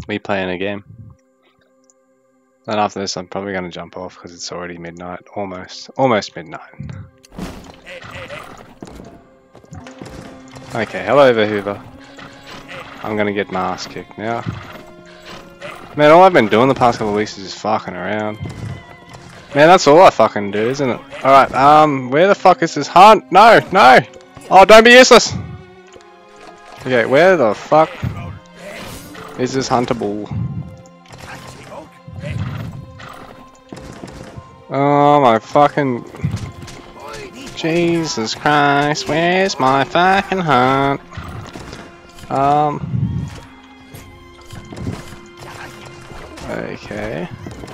me playing a game. And after this, I'm probably going to jump off because it's already midnight. Almost midnight. Okay, hello over Hoover. I'm going to get my ass kicked now. Man, all I've been doing the past couple of weeks is just fucking around. Man, that's all I fucking do, isn't it? Alright, where the fuck is this hunt? No, no! Oh, don't be useless! Okay, where the fuck is this huntable? Oh my fucking... Jesus Christ, where's my fucking hunt? Okay.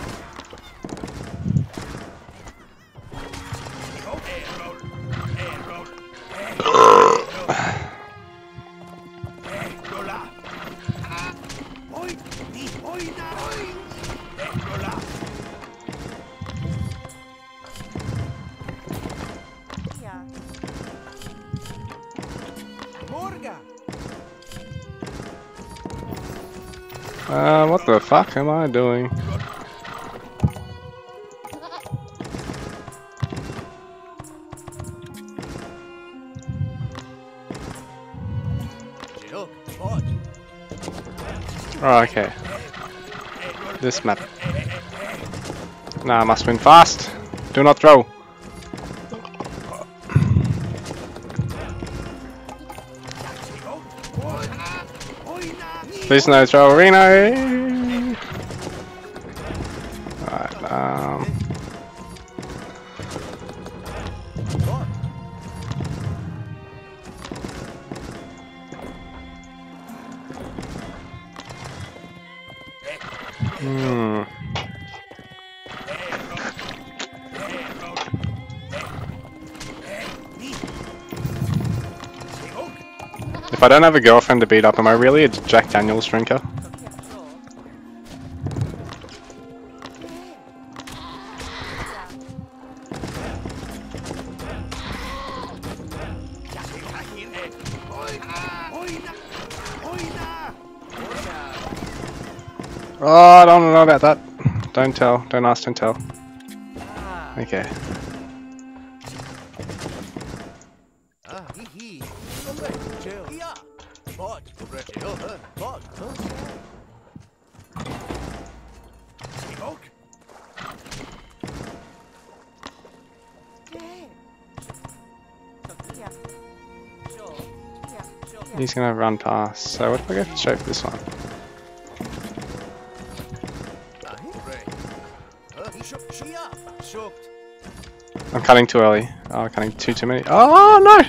What the fuck am I doing? Oh, okay. This map. Nah, I must win fast. Do not throw. Please no throw, Reno. Alright, If I don't have a girlfriend to beat up, am I really a Jack Daniels drinker? Oh, I don't know about that. Don't tell. Don't ask, don't tell. Okay. He's gonna run past, so what if I go straight for this one? I'm cutting too early. Oh, I'm cutting too many. Oh no!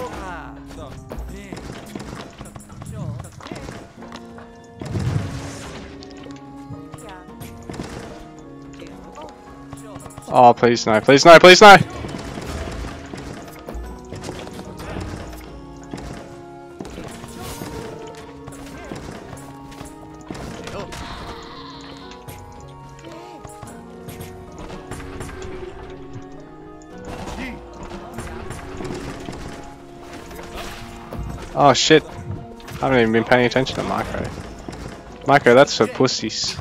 Oh, please no, please no, please no! Oh shit, I haven't even been paying attention to Micro. Micro, that's for pussies.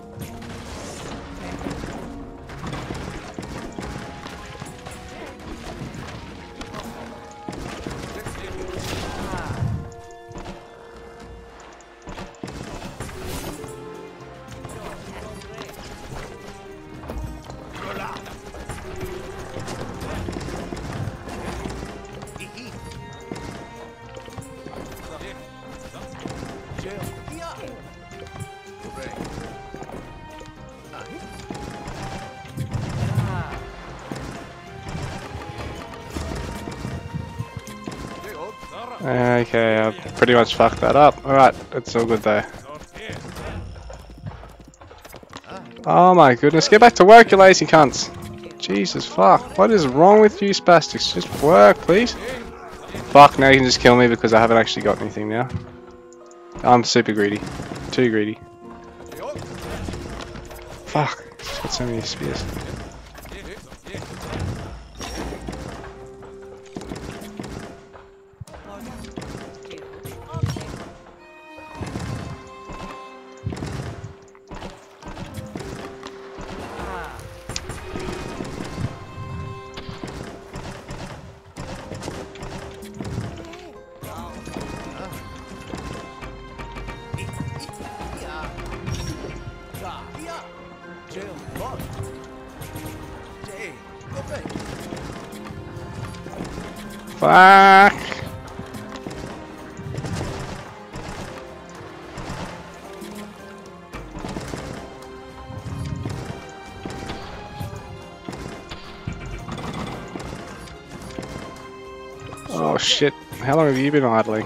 Okay, I pretty much fucked that up. Alright, it's all good though. Oh my goodness, get back to work, you lazy cunts! Jesus fuck, what is wrong with you spastics? Just work, please. Fuck, now you can just kill me because I haven't actually got anything now. I'm super greedy. Too greedy. Fuck, got so many spears. Fuck! Oh shit, how long have you been idling?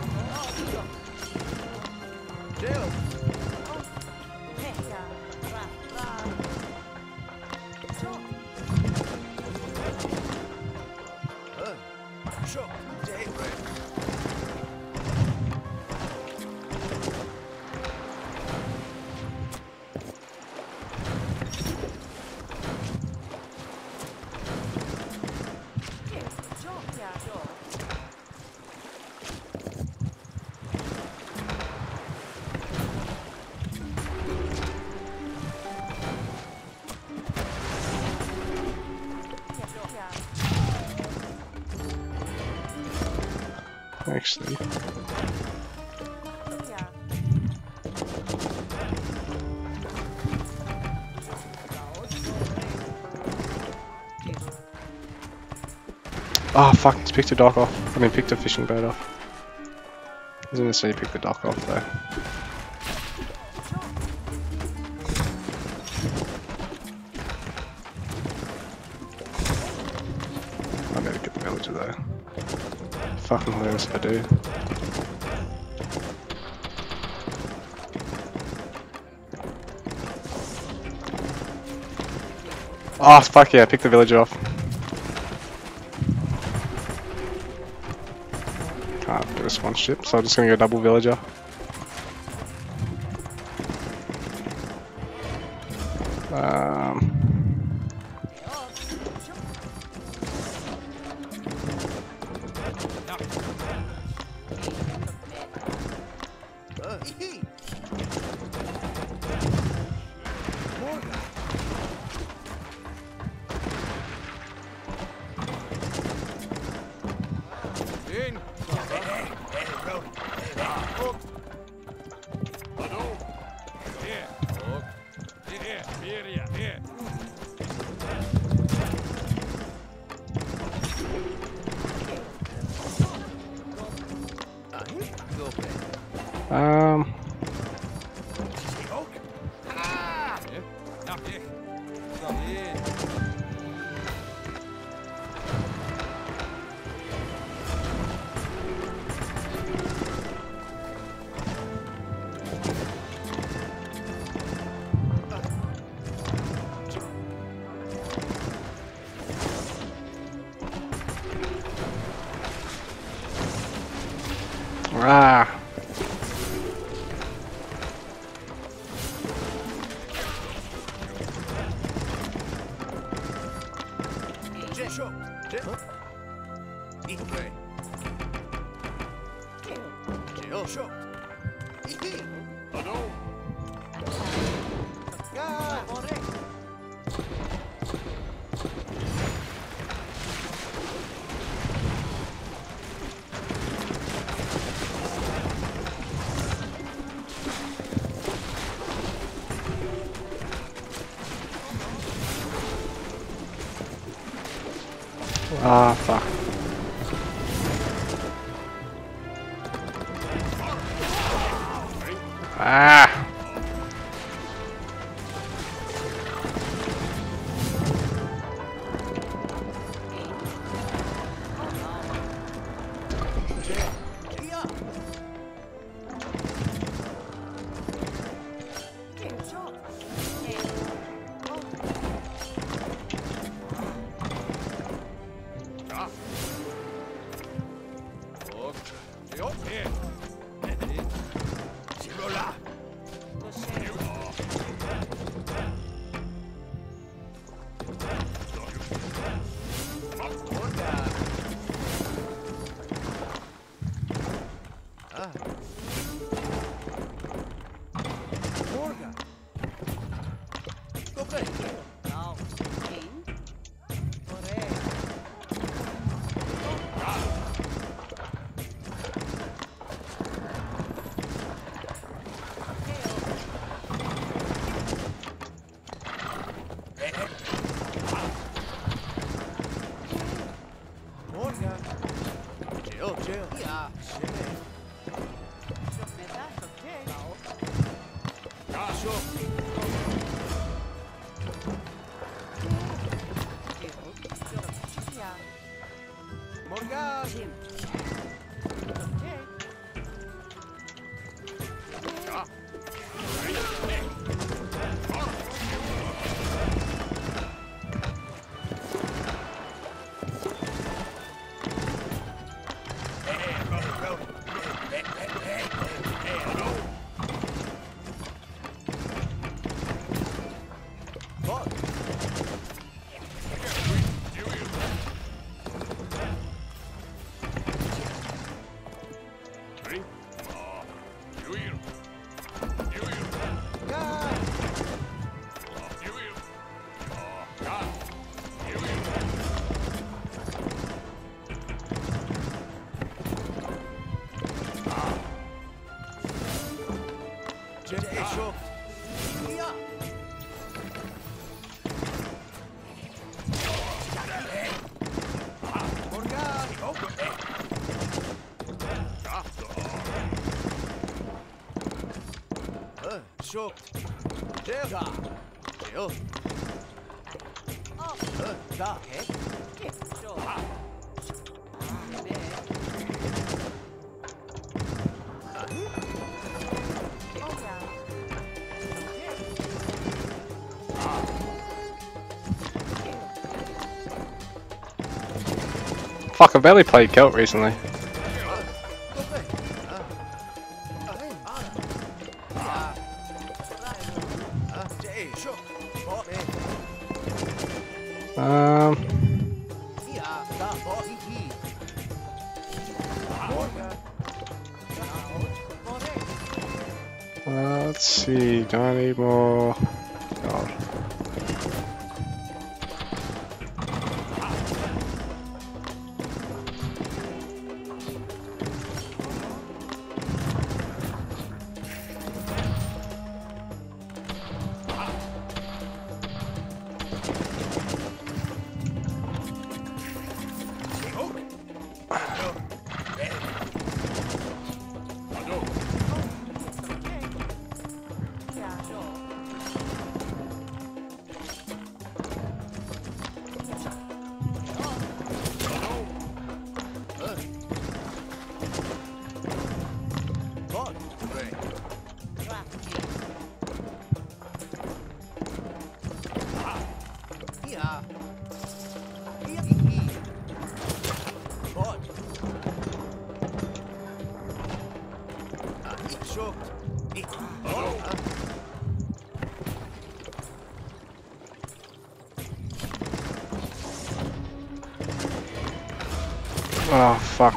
Actually. Oh fuck, just picked a dock off. I mean picked a fishing boat off. Doesn't necessarily pick the dock off though. I better get the villager though. Fucking hilarious if I do. Oh fuck yeah, pick the villager off. Can't do a sponsorship, so I'm just gonna go double villager. Ah. Ah, fuck. Ah! Fuck, I've barely played Celt recently. Let's see, do I need more? God. Oh, fuck.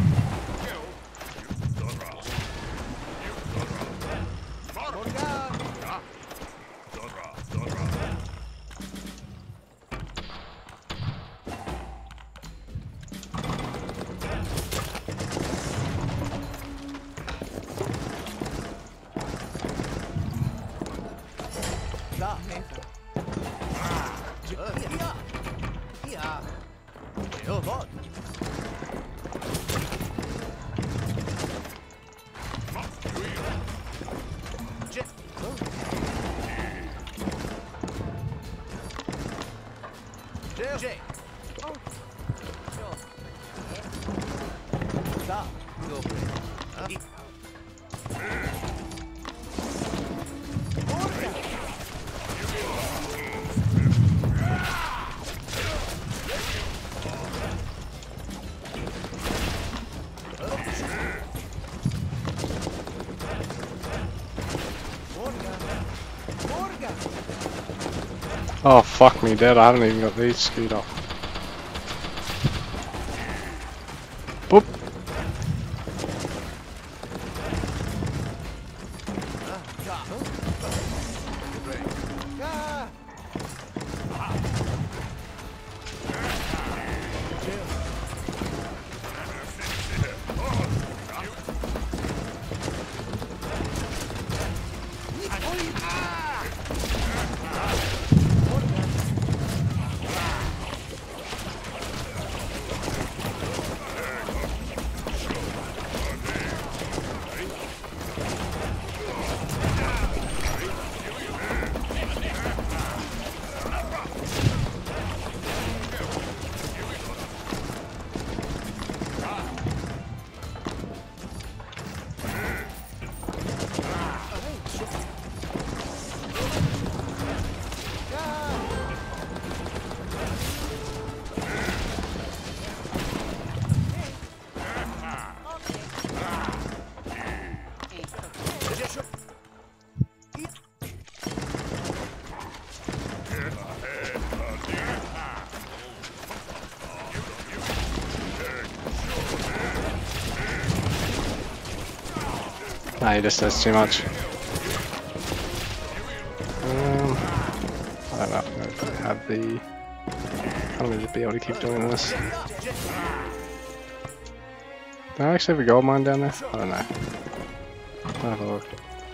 Oh, fuck me dead, I haven't even got these screwed off. Boop. Nah, he just does too much. I don't know if I have the... I don't need to be able to keep doing this. Do I actually have a gold mine down there? I don't know. I'll have a look.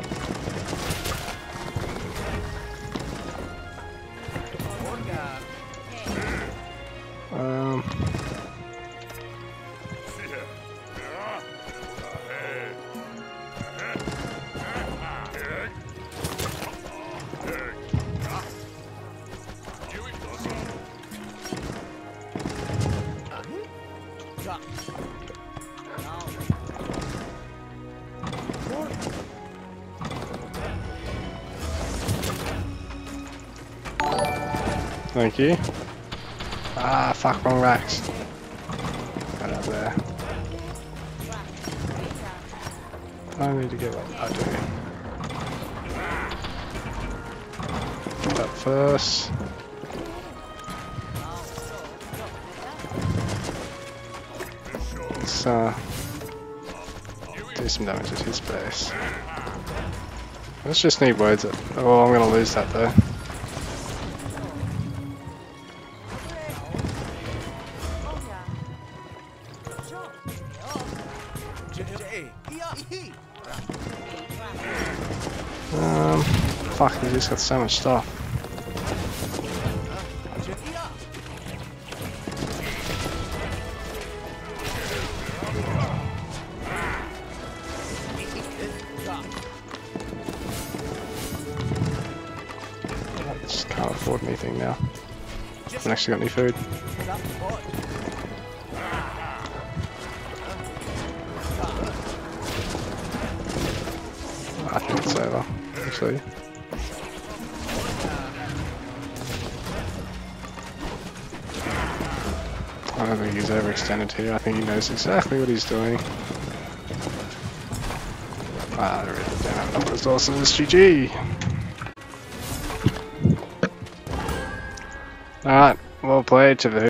Thank you. Ah, fuck, wrong racks. Right up there. I need to get what I do. Get that first. Let's do some damage at his base. Let's just need words. Oh, I'm gonna lose that though. Fuck, he just got so much stuff. I just can't afford anything now. I haven't actually got any food. I think it's over, actually. I don't think he's overextended here. I think he knows exactly what he's doing. Ah, I really don't have enough resources. GG! Alright, well played to the